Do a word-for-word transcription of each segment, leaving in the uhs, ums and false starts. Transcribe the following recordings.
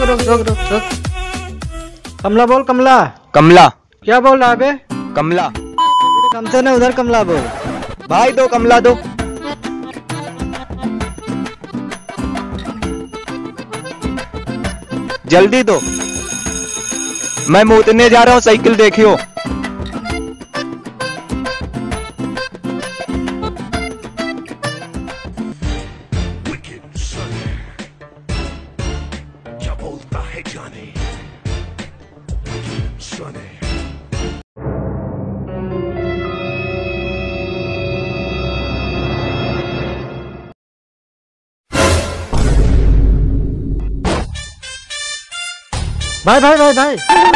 रुक रुक रुक रुक रुक। कमला बोल कमला। कमला क्या बोल रहा है बे? कमला कम से ना उधर कमला बोल। भाई दो कमला दो। जल्दी दो, मैं मूतने जा रहा हूँ, साइकिल देखियो। भाई भाई भाई भाई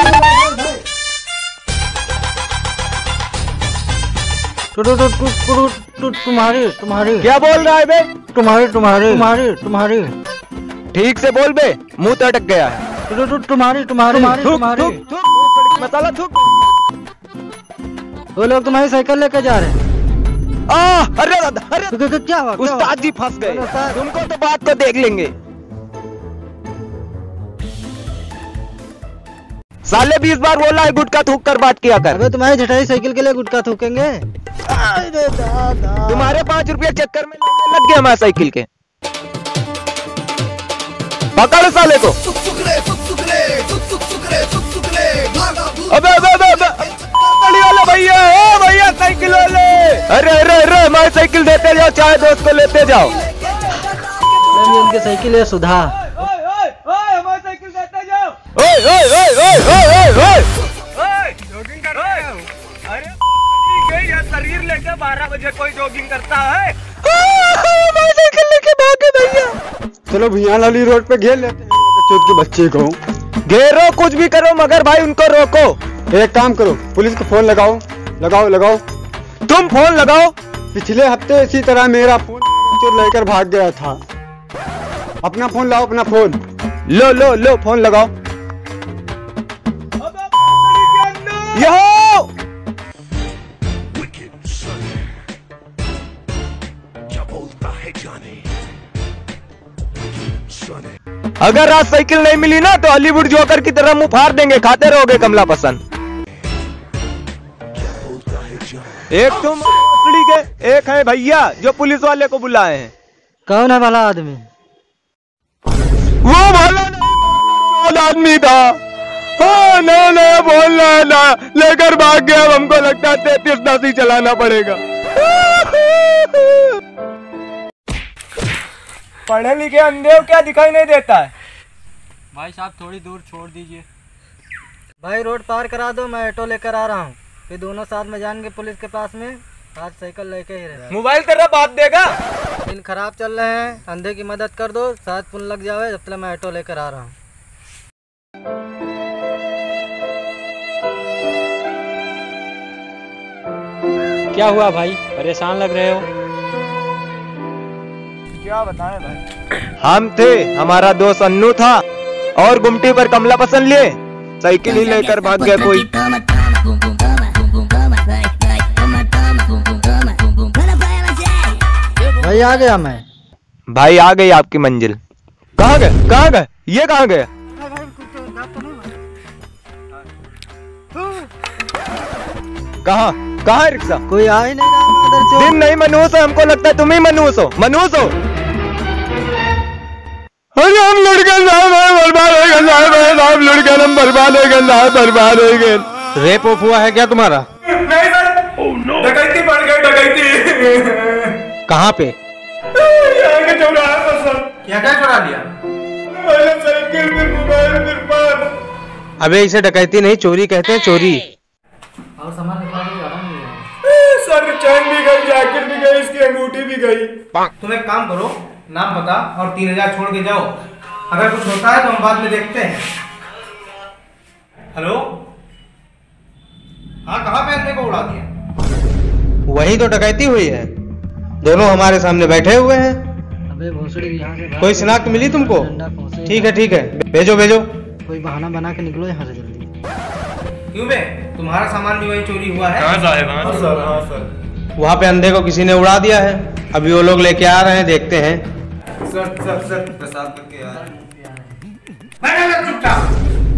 टू टू टू टू टू तुम्हारी तुम्हारी। क्या बोल रहा है बे? तुम्हारी तुम्हारी तुम्हारी तुम्हारी। ठीक से बोल बे, मुंह तो अटक गया है। टू टू तुम्हारी तुम्हारी तुम्हारी। मसाला थूक। वो लोग तुम्हारी साइकिल लेकर जा रहे हैं। आ, अरे अरे तो, तो, क्या हुआ? उस्ताद जी फंस गए। तुमको तो बात को देख लेंगे। साले बीस बार बोला है गुटखा थूक कर बात किया कर। अबे तुम्हारी जटाई साइकिल के लिए गुटखा थूकेंगे? अरे दादा, तुम्हारे पाँच रुपया चक्कर में लग गया हमारे साइकिल के। पकड़ साले को। अबे अबे अबे वाले भैया, ओ भैया साइकिल वाले, अरे अरे अरे हमारी साइकिल देते जाओ, चाहे दोस्त को लेते जाओ। उनकी साइकिल है सुधा। ओए ओए ओए ओए ओए ओए ओए जॉगिंग कर रहे हो? अरे ये शरीर लेके बारह बजे कोई जॉगिंग करता है? साइकिल लेके भागे भैया। चलो भैया लाली रोड पे घेर लेते हैं चौथ के बच्चे को। घेरो कुछ भी करो मगर भाई उनको रोको। एक काम करो, पुलिस को फोन लगाओ लगाओ लगाओ। तुम फोन लगाओ। पिछले हफ्ते इसी तरह मेरा फोन चोर लेकर भाग गया था। अपना फोन लाओ, अपना फोन लो लो लो फोन लगाओ। यो अगर आज साइकिल नहीं मिली ना तो हॉलीवुड जोकर की तरह मुंह फाड़ देंगे, खाते रहोगे कमला पसंद। एक तुम के, एक है भैया जो पुलिस वाले को बुलाए हैं। कौन है भला आदमी? वो भला नहीं आदमी था। हाँ ना ना बोलना ना, लेकर भाग गया। हमको लगता है तैतीस दासी चलाना पड़ेगा। पढ़े लिखे अंधे हो क्या, दिखाई नहीं देता है? भाई साहब थोड़ी दूर छोड़ दीजिए। भाई रोड पार करा दो, मैं ऑटो लेकर आ रहा हूँ। फिर दोनों साथ में जाएंगे पुलिस के पास में। आज साइकिल लेके ही रहे। मोबाइल तेरा बाप देगा। दिन खराब चल रहे हैं, अंधे की मदद कर दो, साथ पुन लग जावे। जब तक मैं ऑटो लेकर आ रहा हूँ। क्या हुआ भाई, परेशान लग रहे हो? क्या बताएं भाई। हम थे, हमारा दोस्त अन्नू था और गुमटी पर कमला पसंद लिए, साइकिल ही लेकर भाग गया कोई। भाई आ गया मैं। भाई आ गई आपकी मंजिल। कहाँ गए कहाँ गए ये कहाँ गए? कहाँ कहाँ है रिक्शा? कोई आ ही नहीं रहा। दिन नहीं मनूस है, हमको लगता है तुम ही मनूस हो। मनूस हो? अरे हम लड़के बर्बाद हो गए, हम लड़के हम बर्बाद हो गए, बर्बाद हो गए। रेप ऑफ हुआ है क्या तुम्हारा? नहीं सर, डकैती बढ़ गई, डकैती। कहाँ पे? यहाँ के चौराहे पर सर। क्या क्या चुरा लिया? साइकिल फिर मोबाइल फिर पान। अबे इसे डकैती नहीं चोरी कहते हैं, चोरी। और सामान निकाल सर, चैन भी गई, जैकेट भी गई, इसकी अंगूठी भी गई। तुम एक काम करो, नाम बता और तीन हजार छोड़ के जाओ। अगर कुछ होता है तो हम बाद में देखते हैं। हेलो, हाँ कहाँ पे अंधे को उड़ा दिया? वही तो डकैती हुई है, दोनों हमारे सामने बैठे हुए हैं। अबे भोसड़ी यहाँ से कोई शिनाख्त मिली तुमको? ठीक है ठीक है, भेजो भेजो। कोई बहाना बना के निकलो यहाँ से जल्दी। क्यों बे, तुम्हारा सामान भी वही चोरी हुआ है? हाँ साहब, हाँ सर, हाँ सर। वहाँ पे अंधे को किसी ने उड़ा दिया है, अभी वो लोग लेके आ रहे हैं, देखते हैं। सर सर सर प्रसाद करके आ रहे हैं। बैठ जा चुपचाप।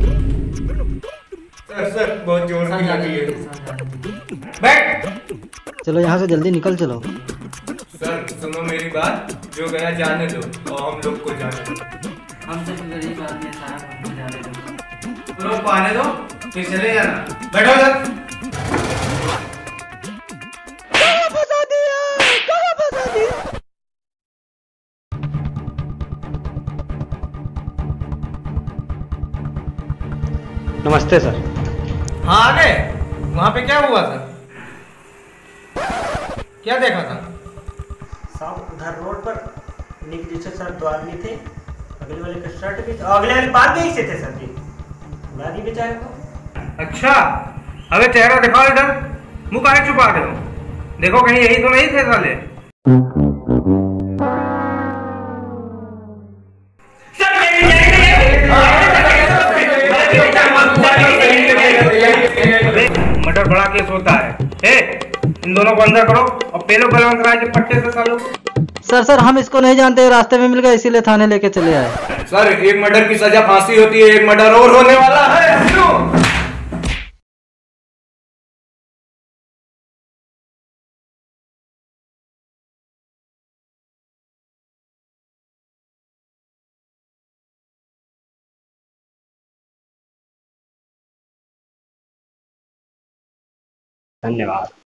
सर सर बहुत जोर की लगी है। बैठ। चलो यहाँ से जल्दी निकल चलो। सर सुनो मेरी बात, जो गया जाने दो और हम लोग को जाने दो। हम सब गरीब आदमी साहब, हमको जाने दो। तुम लोग को आने दो फिर चले जाना। बैठो सर। कहाँ फंसा दिया, कहाँ फंसा दिया। नमस्ते सर। हाँ आ गए। वहाँ पे क्या हुआ सर? क्या देखा था? साहब उधर रोड पर नीचे से सर दो आदमी थे, अगले वाले का शर्ट भी अगले वाले बात भी से थे सर जी, गाड़ी बेचारे को। अच्छा अबे चेहरा दिखाओ इधर, मुँह काहे छुपा रहे हो? देखो कहीं यही तो नहीं थे साले। मर्डर बड़ा केस होता है। ए, इन दोनों को अंदर करो और पेलो बलवंत राय के पट्टे से सालो। सर सर हम इसको नहीं जानते, रास्ते में मिल गए इसीलिए थाने लेके चले आए। सर एक मर्डर की सजा फांसी होती है, एक मर्डर और होने वाला है। धन्यवाद।